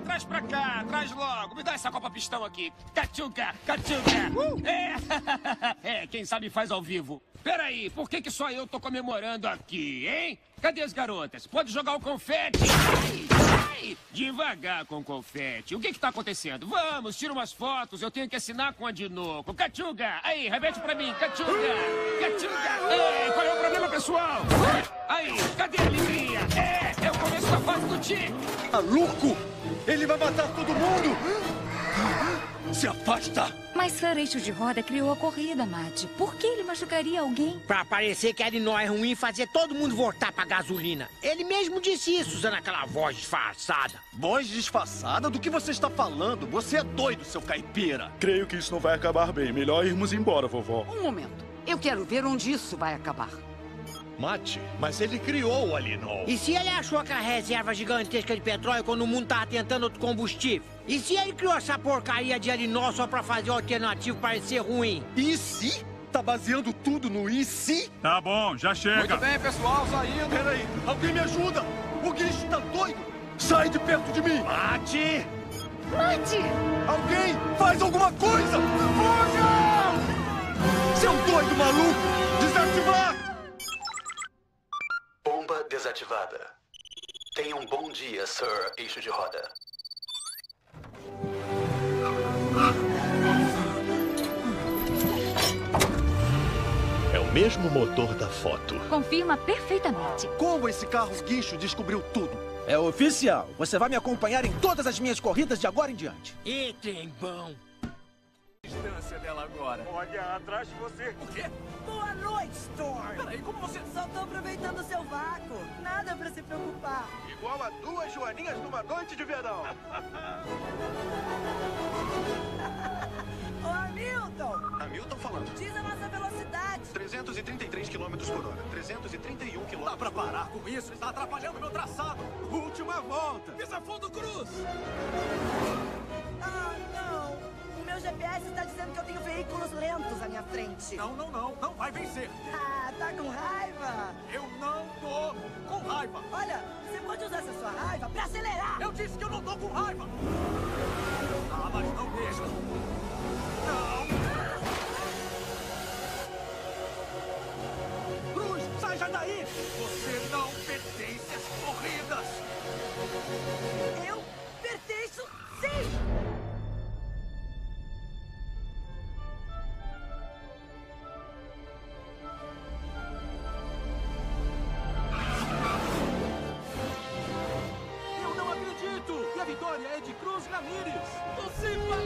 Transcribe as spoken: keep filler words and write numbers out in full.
traz pra cá, traz logo. Me dá essa copa pistão aqui. Cachuca, cachuca. Uh! É. É, quem sabe faz ao vivo. Peraí, por que que só eu tô comemorando aqui, hein? Cadê as garotas? Pode jogar o confete. Ai, ai. Devagar com o confete. O que que tá acontecendo? Vamos, tira umas fotos. Eu tenho que assinar com a Dinoco. Cachuga. Aí, repete pra mim. Cachuga. Cachuga. Ei, qual é o problema, pessoal? Aí, cadê a alegria? É, é o começo da fase do time. Maluco! Ele vai matar todo mundo! Se afasta! Mas Sir Eixo de Roda criou a corrida, Mate. Por que ele machucaria alguém? Pra parecer que Elinor é ruim e fazer todo mundo voltar pra gasolina. Ele mesmo disse isso, usando aquela voz disfarçada. Voz disfarçada? Do que você está falando? Você é doido, seu caipira! Creio que isso não vai acabar bem. Melhor irmos embora, vovó. Um momento. Eu quero ver onde isso vai acabar. Mate, mas ele criou o Alinol. E se ele achou aquela reserva gigantesca de petróleo quando o mundo tava tentando outro combustível? E se ele criou essa porcaria de Alinol só pra fazer o alternativo parecer ruim? E se? Tá baseando tudo no e se? Tá bom, já chega. Muito bem, pessoal, saindo. Peraí, alguém me ajuda! O guincho tá doido! Sai de perto de mim! Mate! Mate! Alguém faz alguma coisa! Fuja! Seu doido maluco! Desativar! Bomba desativada. Tenha um bom dia, Sir Eixo de Roda. É o mesmo motor da foto. Confirma perfeitamente. Como esse carro guincho descobriu tudo? É oficial. Você vai me acompanhar em todas as minhas corridas de agora em diante. E trem bom. Distância dela agora. Olha, atrás de você. O quê? Boa noite, Storm! Peraí, como você... Só tô aproveitando o seu vácuo. Nada pra se preocupar. Igual a duas joaninhas numa noite de verão. Ô, Hamilton! Hamilton falando. Diz a nossa velocidade. trezentos e trinta e três quilômetros por hora. trezentos e trinta e um quilômetros. Dá pra parar com isso? Está atrapalhando meu traçado. Última volta. Desafundo Cruz. Ah, não. O meu G P S está dizendo que eu tenho veículos lentos à minha frente. Não, não, não. Não vai vencer. Ah, tá com raiva? Eu não tô com raiva. Olha, você pode usar essa sua raiva pra acelerar. Eu disse que eu não tô com raiva. Ah, mas não mesmo. Não. Cruz, sai já daí. Você não pertence às corridas. Eu pertenço, sim! Eu não acredito. E a vitória é de Cruz Ramírez. Você vai...